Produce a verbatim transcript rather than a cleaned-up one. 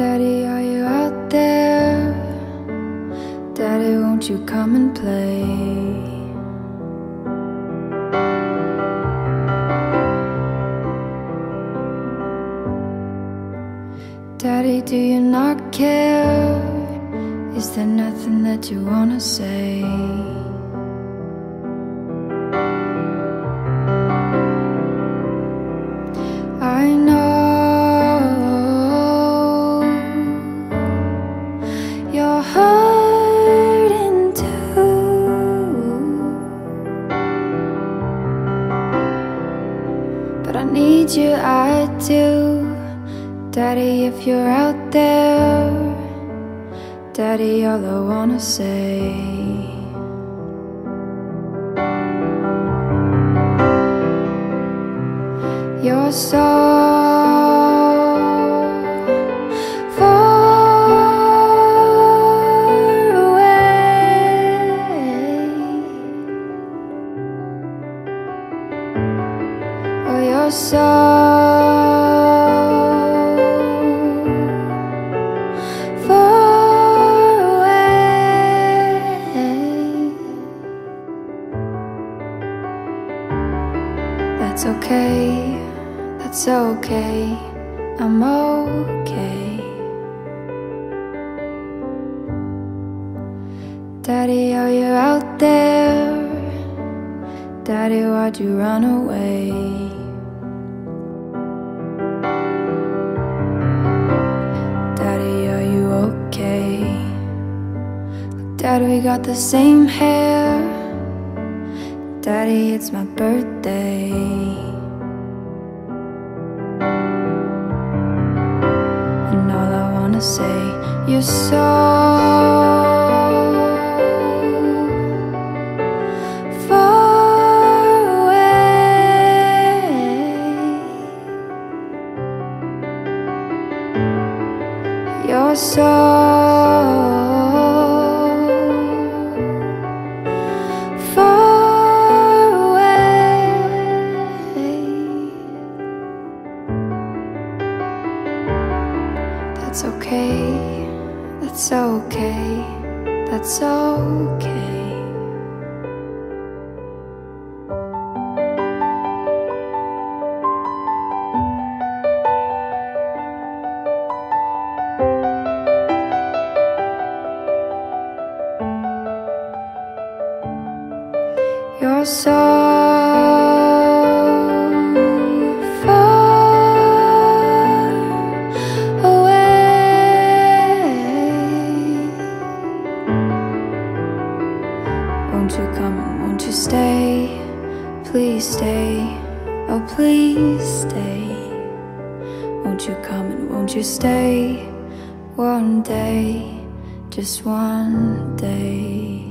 Daddy, are you out there? Daddy, won't you come and play? Daddy, do you not care? Is there nothing that you wanna say? I know you're hurting too, but I need you, I do. Daddy, if you're out there, Daddy, all I wanna say, you're so far away. Oh, you're so That's okay, that's okay, I'm okay. Daddy, are you out there? Daddy, why'd you run away? Daddy, are you okay? Daddy, we got the same hair. Daddy, it's my birthday. And all I wanna say, you're so far away. You're so That's okay, that's okay, that's okay. You're so Won't you come and won't you stay? Please stay, oh please stay. Won't you come and won't you stay? One day, just one day.